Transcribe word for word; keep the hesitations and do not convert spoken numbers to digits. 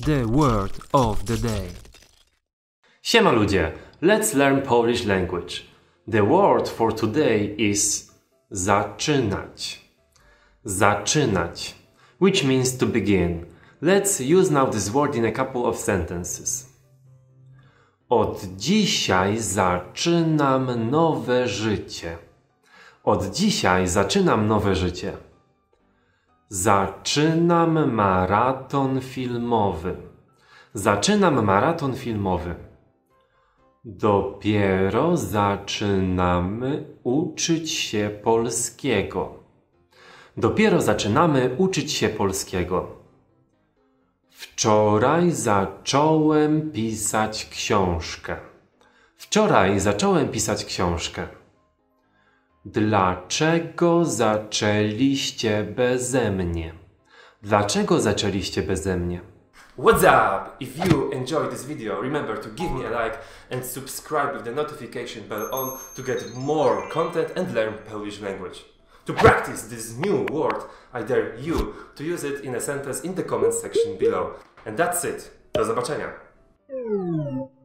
The word of the day. Siema ludzie, let's learn Polish language. The word for today is zaczynać. Zaczynać, which means to begin. Let's use now this word in a couple of sentences. Od dzisiaj zaczynam nowe życie. Od dzisiaj zaczynam nowe życie. Zaczynam maraton filmowy. Zaczynam maraton filmowy. Dopiero zaczynamy uczyć się polskiego. Dopiero zaczynamy uczyć się polskiego. Wczoraj zacząłem pisać książkę. Wczoraj zacząłem pisać książkę. Dlaczego zaczęliście beze mnie? Dlaczego zaczęliście beze mnie? What's up? If you enjoyed this video, remember to give me a like and subscribe with the notification bell on to get more content and learn Polish language. To practice this new word, I dare you to use it in a sentence in the comment section below. And that's it. Do zobaczenia.